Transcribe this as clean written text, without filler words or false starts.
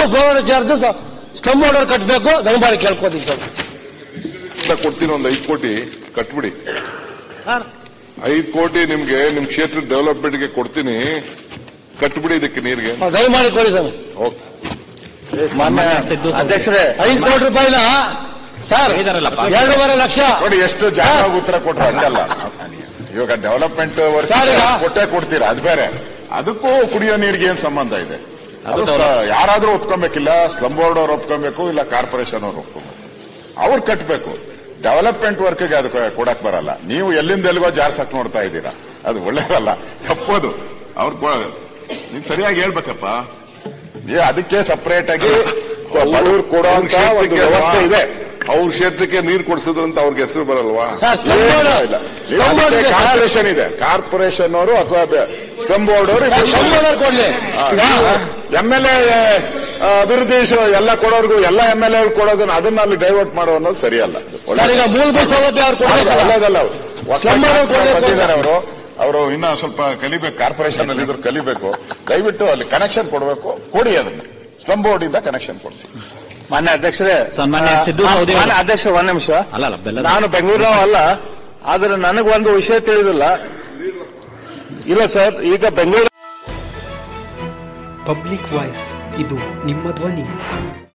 ಮತ್ತು floor charge stump order ಕಟ್ಟಬೇಕು ದಯಮಾಡಿ ಕೇಳ್ಕೋತೀವಿ ಸರ್. ಕೊಡ್ತೀನಿ, ಒಂದು 5 ಕೋಟಿ ಕಟ್ಬಿಡಿ. ಸರ್ 5 ಕೋಟಿ ನಿಮ್ಗೆ ನಿಮ್ ಕ್ಷೇತ್ರ ಡೆವಲಪ್ಮೆಂಟ್ಗೆ ಕೊಡ್ತೀನಿ, ಕಟ್ಬಿಡಿ ಇದಕ್ಕೆ ನೀರಿಗೆ. ದಯಮಾಡಿ ಕೊಡಿ ಸರ್. ಓಕೆ ಅಧ್ಯಕ್ಷರೇ 5 ಕೋಟಿ ರೂಪಾಯಿನ ಸರ್ 2.5 ಲಕ್ಷ ನೋಡಿ ಎಷ್ಟು ಜಾಗ ಉತ್ತರ ಕೊಟ್ರು ಹಂಗಲ್ಲ. ಇವಾಗ ಡೆವಲಪ್ಮೆಂಟ್ ಕೊಟ್ಟೆ ಕೊಡ್ತೀರಾ, ಅದು ಬೇರೆ. ಅದಕ್ಕೂ ಕುಡಿಯೋ ನೀರಿಗೆ ಏನ್ ಸಂಬಂಧ ಇದೆ? ಯಾರಾದ್ರೂ ಒಪ್ಕೊಬೇಕಿಲ್ಲ, ಸ್ಲಂ ಬೋರ್ಡ್ ಅವ್ರು ಒಪ್ಕೊಬೇಕು, ಇಲ್ಲ ಕಾರ್ಪೊರೇಷನ್ ಅವ್ರು ಒಪ್ಕೊಬೇಕು, ಅವ್ರು ಕಟ್ಟಬೇಕು. ಡೆವಲಪ್ಮೆಂಟ್ ವರ್ಕ್ಗೆ ಅದು ಕೊಡಕ್ ಬರಲ್ಲ. ನೀವು ಎಲ್ಲಿಂದ ಎಲ್ಲಿಗೋ ಜಾರ್ಸಕ್ ನೋಡ್ತಾ ಇದ್ದೀರಾ, ಅದು ಒಳ್ಳೇದಲ್ಲ, ತಪ್ಪೋದು. ನೀನ್ ಸರಿಯಾಗಿ ಹೇಳ್ಬೇಕಪ್ಪ. ಅದಕ್ಕೆ ಸಪರೇಟ್ ಆಗಿ ಬಡವ್ರು ಕೊಡುವಂತ ಒಂದು ವ್ಯವಸ್ಥೆ ಇದೆ. ಅವ್ರ ಕ್ಷೇತ್ರಕ್ಕೆ ನೀರು ಕೊಡಿಸಿದ್ರು ಅಂತ ಅವ್ರಿಗೆ ಹೆಸರು ಬರಲ್ವಾ? ಕಾರ್ಪೊರೇಷನ್ ಇದೆ, ಕಾರ್ಪೊರೇಷನ್ ಅವರು ಅಥವಾ ಸ್ಲಂ ಬೋರ್ಡ್ ಅವರು MLA ಅಭಿವೃದ್ಧಿ ಎಲ್ಲ ಕೊಡೋರ್ಗು ಎಲ್ಲ MLA ಕೊಡೋದನ್ನ ಅದನ್ನ ಅಲ್ಲಿ ಡೈವರ್ಟ್ ಮಾಡೋ ಅನ್ನೋದು ಸರಿಯಲ್ಲ. ಮೂಲಭೂತ ಸೌಲಭ್ಯ ಒಳ್ಳೇದಲ್ಲ. ಬಂದಿದ್ದಾರೆ ಅವರು ಇನ್ನ ಸ್ವಲ್ಪ ಕಲಿಬೇಕು, ಕಾರ್ಪೊರೇಷನ್ ಅಲ್ಲಿ ಇದ್ರು ಕಲಿಬೇಕು. ದಯವಿಟ್ಟು ಅಲ್ಲಿ ಕನೆಕ್ಷನ್ ಕೊಡಬೇಕು, ಕೊಡಿ ಅದನ್ನ. ಸ್ಲಂ ಬೋರ್ಡ್ ಇಂದ ಕನೆಕ್ಷನ್ ಕೊಡಿಸಿ. ಮಾನ್ಯ ಅಧ್ಯಕ್ಷರೇ, ಅಧ್ಯಕ್ಷ ಒಂದ್ ನಿಮಿಷ. ನಾನು ಬೆಂಗಳೂರು ಅಲ್ಲ, ಆದ್ರೆ ನನಗೊಂದು ವಿಷಯ ತಿಳಿದಿಲ್ಲ. ಇಲ್ಲ ಸರ್, ಈಗ ಬೆಂಗಳೂರು ಪಬ್ಲಿಕ್ ವಾಯ್ಸ್, ಇದು ನಿಮ್ಮ ಧ್ವನಿ.